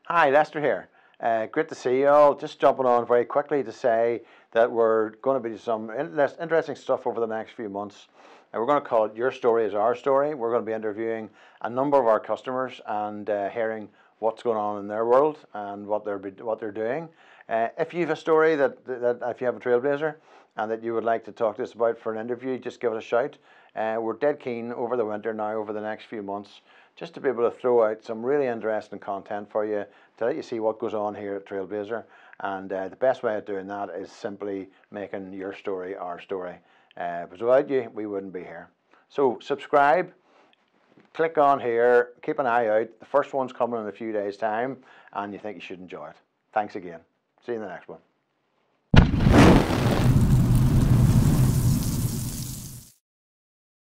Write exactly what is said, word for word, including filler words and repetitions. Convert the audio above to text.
Hi, Lester here. Uh, great to see you all. Just jumping on very quickly to say that we're going to be some interesting stuff over the next few months. And we're going to call it Your Story is Our Story. We're going to be interviewing a number of our customers and uh, hearing what's going on in their world and what they're what they're doing. Uh, if you have a story that, that if you have a Trailblazer and that you would like to talk to us about for an interview, just give us a shout. Uh, we're dead keen over the winter now, over the next few months, just to be able to throw out some really interesting content for you to let you see what goes on here at Trailblazer. And uh, the best way of doing that is simply making your story our story. Uh, because without you, we wouldn't be here. So subscribe, click on here, keep an eye out. The first one's coming in a few days' time, and you think you should enjoy it. Thanks again. See you in the next one.